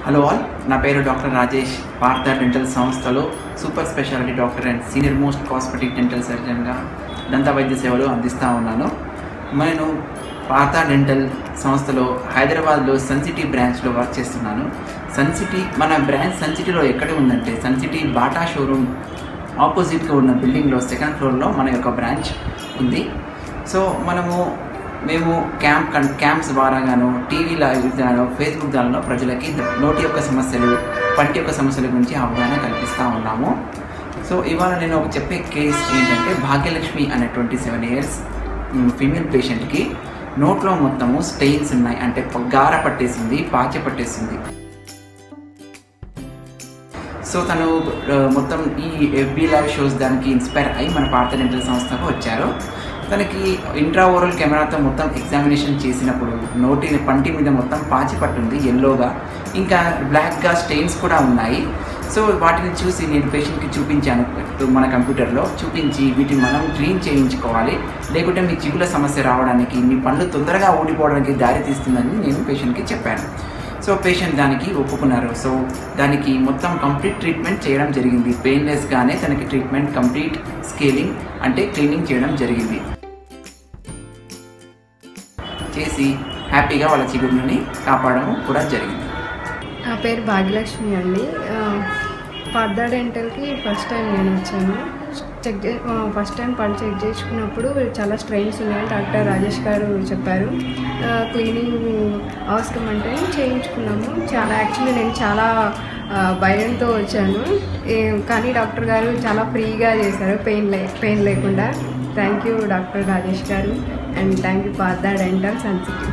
Hello all, నా పేరు doctor Rajesh. Partha dental సంస్థలో super speciality doctor and senior most cosmetic dental సర్జన్గా దంత వైద్య సేవలు అందిస్తూ ఉన్నాను. నేను పార్థ డెంటల్ సంస్థలో హైదరాబాద్లో సన్ సిటీ బ్రాంచ్లో వర్క్ చేస్తున్నాను. సన్ సిటీ మన బ్రాంచ్ సన్ సిటీలో ఎక్కడ ఉందంటే సన్ సిటీ బాటా షోరూమ్ ఆపోజిట్గా ఉన్న బిల్డింగ్లో సెకండ్ ఫ్లోర్లో మన యొక్క బ్రాంచ్ ఉంది. సో మేము క్యాంప్స్ ద్వారా గాను టీవీ లైవ్ ద్వారా ఫేస్బుక్ ద్వారా ప్రజలకి నోటి యొక్క సమస్యలు, పంటి యొక్క సమస్యల గురించి అవగాహన కల్పిస్తూ ఉన్నాము. సో ఇవాళ నేను చెప్పే కేస్ ఏంటంటే భాగ్యలక్ష్మి అనే 27 years ఫీమేల్ పేషెంట్కి నోట్లో మొత్తము స్టెయిన్స్ ఉన్నాయి, అంటే గార పట్టేసింది, పాచె పట్టేసింది. సో తను మొత్తం ఈ ఎఫ్బీ లైవ్ షోస్ దానికి ఇన్స్పైర్ అయ్యి మన పార్థ డెంటల్ సంస్థకు వచ్చారు. తనకి ఇంట్రాఓరల్ కెమెరాతో మొత్తం ఎగ్జామినేషన్ చేసినప్పుడు పంటి మీద మొత్తం పాచి పట్టుంది, ఎల్లోగా, ఇంకా బ్లాక్గా స్టెయిన్స్ కూడా ఉన్నాయి. సో వాటిని చూసి నేను పేషెంట్కి చూపించాను. మన కంప్యూటర్లో చూపించి వీటిని మనం క్లీన్ చేయించుకోవాలి, లేకుంటే మీ చిగుల సమస్య రావడానికి, మీ పళ్ళు తొందరగా ఊడిపోవడానికి దారి తీస్తుందని నేను పేషెంట్కి చెప్పాను. సో పేషెంట్ దానికి ఒప్పుకున్నారు. సో దానికి మొత్తం కంప్లీట్ ట్రీట్మెంట్ చేయడం జరిగింది. పెయిన్లెస్గానే తనకి ట్రీట్మెంట్ కంప్లీట్ స్కేలింగ్ అంటే క్లీనింగ్ చేయడం జరిగింది. చేసి హ్యాపీగా వాళ్ళ చిగురుని కాపాడడం కూడా జరిగింది. నా పేరు భాగ్యలక్ష్మి అండి. పార్థ డెంటల్కి ఫస్ట్ టైం నేను వచ్చాను. ఫస్ట్ టైం పళ్ళు చెక్ చేసుకున్నప్పుడు చాలా స్ట్రెయిన్స్ ఉన్నాయని డాక్టర్ రాజేష్ గారు చెప్పారు. క్లీనింగ్ అవసరం అంటే చేయించుకున్నాము. యాక్చువల్లీ నేను చాలా భయంతో వచ్చాను, కానీ డాక్టర్ గారు చాలా ఫ్రీగా చేశారు, పెయిన్ లేకుండా. Thank you doctor Rajesh garu, and thank you Partha dental Sun city.